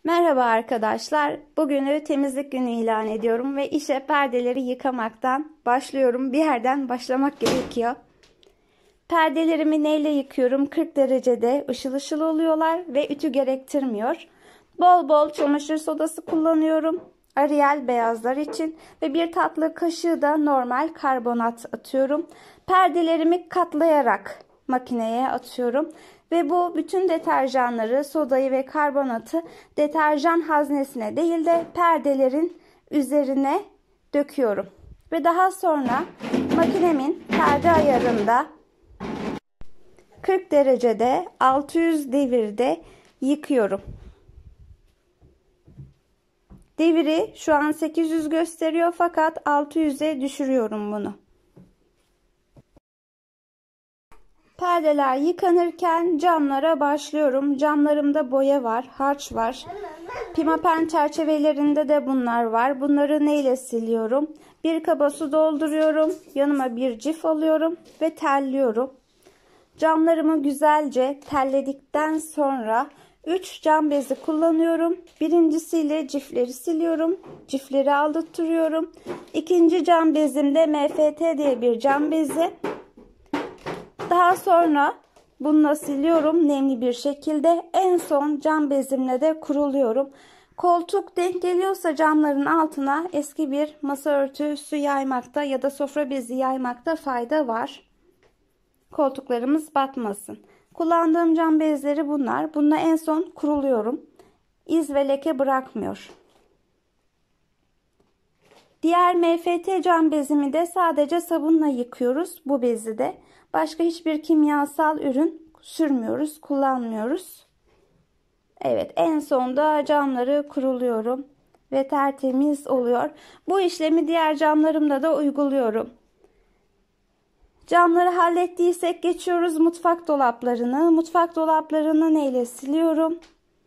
Merhaba arkadaşlar. Bugünü temizlik günü ilan ediyorum ve işe perdeleri yıkamaktan başlıyorum. Bir yerden başlamak gerekiyor. Perdelerimi neyle yıkıyorum? 40 derecede ışıl ışıl oluyorlar ve ütü gerektirmiyor. Bol bol çamaşır sodası kullanıyorum. Ariel beyazlar için ve bir tatlı kaşığı da normal karbonat atıyorum. Perdelerimi katlayarak makineye atıyorum. Ve bu bütün deterjanları, sodayı ve karbonatı deterjan haznesine değil de perdelerin üzerine döküyorum. Ve daha sonra makinemin perde ayarında 40 derecede 600 devirde yıkıyorum. Deviri şu an 800 gösteriyor fakat 600'e düşürüyorum bunu. Perdeler yıkanırken camlara başlıyorum. Camlarımda boya var, harç var. Pimapen çerçevelerinde de bunlar var. Bunları neyle siliyorum? Bir kaba su dolduruyorum. Yanıma bir cif alıyorum ve telliyorum. Camlarımı güzelce telledikten sonra 3 cam bezi kullanıyorum. Birincisiyle cifleri siliyorum. Cifleri aldırtıyorum. İkinci cam bezimde MFT diye bir cam bezi. Daha sonra bununla siliyorum nemli bir şekilde. En son cam bezimle de kuruluyorum. Koltuk denk geliyorsa camların altına eski bir masa örtüsü yaymakta ya da sofra bezi yaymakta fayda var. Koltuklarımız batmasın. Kullandığım cam bezleri bunlar. Bununla en son kuruluyorum. İz ve leke bırakmıyor. Diğer MFT cam bezimi de sadece sabunla yıkıyoruz bu bezi de. Başka hiçbir kimyasal ürün sürmüyoruz, kullanmıyoruz. Evet, en sonda camları kuruluyorum ve tertemiz oluyor. Bu işlemi diğer camlarımda da uyguluyorum. Camları hallettiysek geçiyoruz mutfak dolaplarını. Mutfak dolaplarını neyle siliyorum?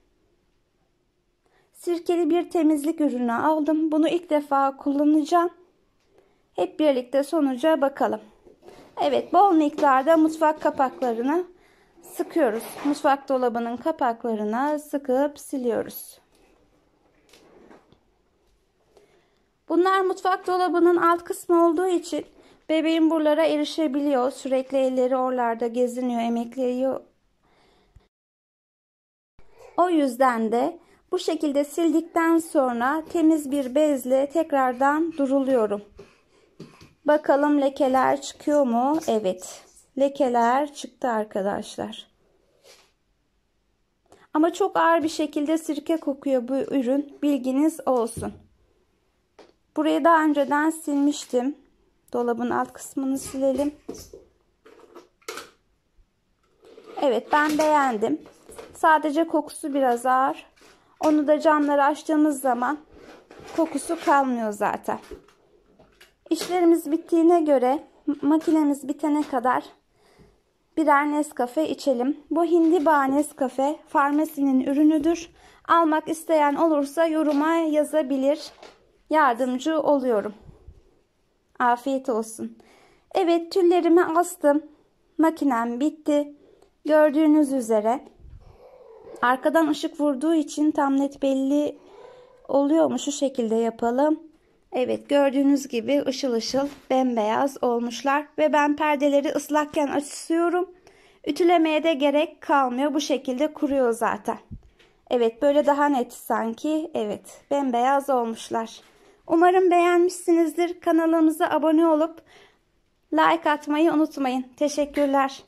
Sirkeli bir temizlik ürünü aldım. Bunu ilk defa kullanacağım. Hep birlikte sonuca bakalım. Evet, bol miktarda mutfak kapaklarını sıkıyoruz. Mutfak dolabının kapaklarına sıkıp siliyoruz. Bunlar mutfak dolabının alt kısmı olduğu için bebeğin buralara erişebiliyor. Sürekli elleri oralarda geziniyor, emekliyor. O yüzden de bu şekilde sildikten sonra temiz bir bezle tekrardan duruluyorum. Bakalım lekeler çıkıyor mu? Evet. Lekeler çıktı arkadaşlar. Ama çok ağır bir şekilde sirke kokuyor bu ürün. Bilginiz olsun. Burayı daha önceden silmiştim. Dolabın alt kısmını silelim. Evet, ben beğendim. Sadece kokusu biraz ağır. Onu da camları açtığımız zaman kokusu kalmıyor zaten. İşlerimiz bittiğine göre makinemiz bitene kadar birer Nescafe içelim. Bu Hindiba Nescafe Farmasi'nin ürünüdür. Almak isteyen olursa yoruma yazabilir. Yardımcı oluyorum. Afiyet olsun. Evet, tüllerimi astım. Makinem bitti. Gördüğünüz üzere. Arkadan ışık vurduğu için tam net belli oluyor mu? Şu şekilde yapalım. Evet, gördüğünüz gibi ışıl ışıl bembeyaz olmuşlar ve ben perdeleri ıslakken asıyorum. Ütülemeye de gerek kalmıyor. Bu şekilde kuruyor zaten. Evet, böyle daha net sanki. Evet, bembeyaz olmuşlar. Umarım beğenmişsinizdir. Kanalımıza abone olup like atmayı unutmayın. Teşekkürler.